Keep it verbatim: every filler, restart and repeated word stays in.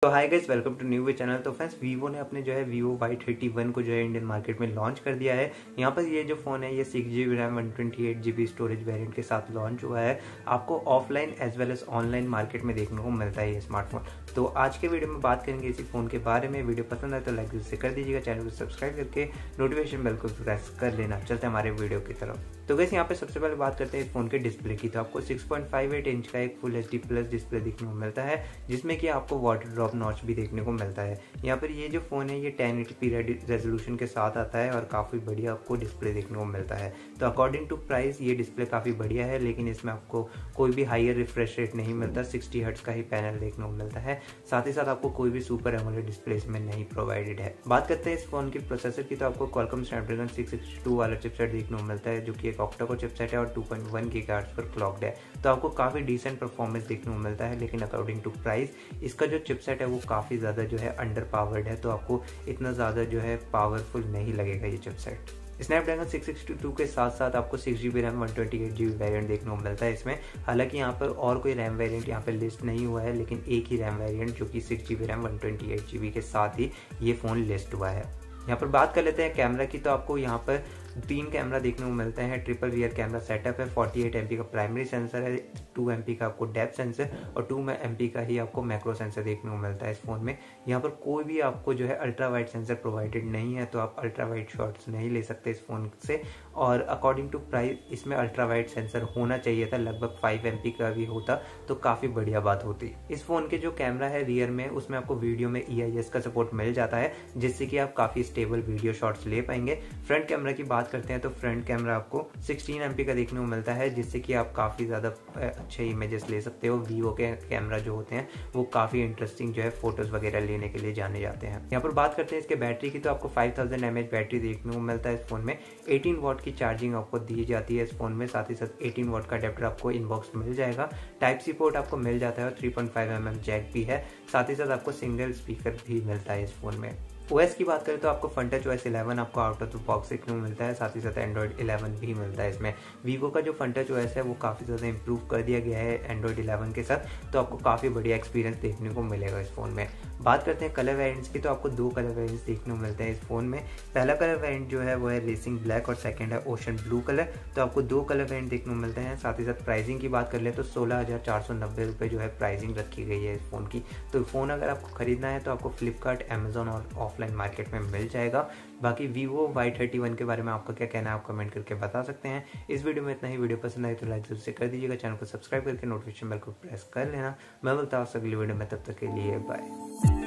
तो hi guys, welcome to new way channel. तो friends, Vivo ने अपने जो है वीवो वाई थर्टी वन को जो है इंडियन मार्केट में लॉन्च कर दिया है। यहाँ पर ये जो फोन है ये six G B RAM one twenty eight G B storage variant के साथ लॉन्च हुआ है। आपको offline as well as online market में देखने को मिलता है ये स्मार्टफोन। तो आज के वीडियो में बात करेंगे इसी फोन के बारे में। वीडियो पसंद आए तो लाइक से कर दीजिएगा, चैनल को सब्सक्राइब करके नोटिफिकेशन बेल को प्रेस कर लेना। चलते हैं हमारे वीडियो की तरफ। तो गाइस, यहाँ पे सबसे पहले बात करते हैं इस फोन के डिस्प्ले की। तो आपको six point five eight inch का एक full H D plus display देखने को मिलता है, जिसमें कि आपको वाटर ड्रॉप नॉच भी देखने को मिलता है। यहाँ पर ये जो फोन है ये टेन एटी पी रेजोल्यूशन के साथ आता है और काफी बढ़िया आपको डिस्प्ले देखने को मिलता है। तो अकॉर्डिंग टू प्राइस ये डिस्प्ले काफी बढ़िया है, लेकिन इसमें आपको कोई भी हायर रिफ्रेश रेट नहीं मिलता। सिक्सटी हर्ट्ज का ही पैनल देखने को मिलता है। साथ ही साथ आपको कोई भी सुपर एमोलेड डिस्प्ले इसमें नहीं प्रोवाइडेड है। बात करते हैं इस फोन की प्रोसेसर की, तो आपको Qualcomm Snapdragon six sixty two वाला चिपसेट देखने को मिलता है, जो कि एक ऑक्टा कोर चिपसेट है और टू पॉइंट वन गीगाहर्ट्ज पर क्लॉक्ड है। तो आपको काफी डिसेंट परफॉर्मेंस देखने को मिलता है, लेकिन अकॉर्डिंग टू प्राइस इसका जो चिपसेट है वो काफी ज्यादा जो है अंडर पावर्ड है। तो आपको इतना ज्यादा जो है पावरफुल नहीं लगेगा ये chipset. Snapdragon six sixty two के साथ साथ आपको six G B RAM one twenty eight G B variant देखने को मिलता है इसमें। हालांकि यहाँ पर और कोई रैम वेरिएंट यहाँ पे लिस्ट नहीं हुआ है, लेकिन एक ही रैम वेरिएंट जो कि six G B RAM one twenty eight G B के साथ ही ये फोन लिस्ट हुआ है। यहाँ पर बात कर लेते हैं कैमरा की। तो आपको यहाँ पर तीन कैमरा देखने को मिलते हैं। ट्रिपल रियर कैमरा सेटअप है। फोर्टी एट एम पी का प्राइमरी सेंसर है, टू एम पी का आपको डेप्थ सेंसर और टू एम पी का ही आपको मैक्रो सेंसर देखने को मिलता है इस फोन में। यहाँ पर कोई भी आपको जो है अल्ट्रा वाइड सेंसर प्रोवाइडेड नहीं है, तो आप अल्ट्रा वाइड शॉट्स नहीं ले सकते इस फोन से। और अकॉर्डिंग टू प्राइस इसमें अल्ट्रा वाइड सेंसर होना चाहिए था, लगभग फाइव एम पी का भी होता तो काफी बढ़िया बात होती। इस फोन के जो कैमरा है रियर में, उसमें आपको वीडियो में ई आई एस का सपोर्ट मिल जाता है, जिससे कि आप काफी स्टेबल वीडियो शॉट्स ले पाएंगे। फ्रंट कैमरा की बात करते हैं तो फ्रंट कैमरा आपको सिक्सटीन एम पी का देखने को मिलता है, जिससे कि आप काफी ज्यादा अच्छे इमेजेस ले सकते हो। वीवो के कैमरा जो होते हैं वो काफी इंटरेस्टिंग जो है फोटोज वगैरह लेने के लिए जाने जाते हैं। यहाँ पर बात करते हैं इसके बैटरी की, तो आपको five thousand M H battery देखने को मिलता है इस फोन में। एटीन वॉट की चार्जिंग आपको दी जाती है इस फोन में। साथ ही साथ एटीन वॉट का अडेप्टर आपको इनबॉक्स मिल जाएगा। टाइप सी पोर्ट आपको मिल जाता है और three point five M M jack भी है। साथ ही साथ आपको सिंगल स्पीकर भी मिलता है इस फोन में। ओएस की बात करें तो आपको FunTouch O S इलेवन आपको आउट ऑफ द बॉक्स देखने को मिलता है। साथ ही साथ एंड्रॉइड इलेवन भी मिलता है इसमें। वीवो का जो FunTouch O S है वो काफ़ी ज़्यादा इंप्रूव कर दिया गया है एंड्रॉइड इलेवन के साथ, तो आपको काफ़ी बढ़िया एक्सपीरियंस देखने को मिलेगा इस फोन में। बात करते हैं कलर वेरिएंट्स की, तो आपको दो कलर वेरिएंट्स देखने को मिलते हैं इस फोन में। पहला कलर वेरिएंट जो है वो है रेसिंग ब्लैक और सेकंड है ओशन ब्लू कलर। तो आपको दो कलर वेरिएंट देखने को मिलते हैं। साथ ही साथ प्राइसिंग की बात कर ले तो सोलह हज़ार चार सौ नब्बे रुपये जो है प्राइसिंग रखी गई है इस फोन की। तो फोन अगर आपको खरीदना है तो आपको फ्लिपकार्ट, अमेजोन और ऑफलाइन मार्केट में मिल जाएगा। बाकी वीवो वाई थर्टी वन के बारे में आपका क्या कहना है आप कमेंट करके बता सकते हैं। इस वीडियो में इतना ही। वीडियो पसंद आए तो लाइक जरूर से कर दीजिएगा, चैनल को सब्सक्राइब करके नोटिफिकेशन बेल को प्रेस कर लेना। मैं बोलता हूँ अगली वीडियो में, तब तक के लिए बाय।